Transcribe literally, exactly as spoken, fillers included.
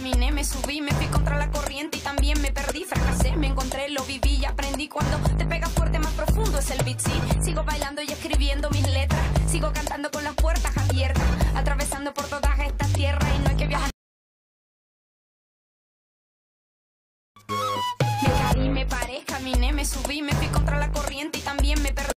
caminé, me subí, me fui contra la corriente y también me perdí, fracasé, me encontré, lo viví y aprendí. Cuando te pega fuerte, más profundo es el beat, sí. Sigo bailando y escribiendo mis letras, sigo cantando con las puertas abiertas, atravesando por todas estas tierras y no hay que viajar. Me caí, me paré, caminé, me subí, me fui contra la corriente y también me perdí.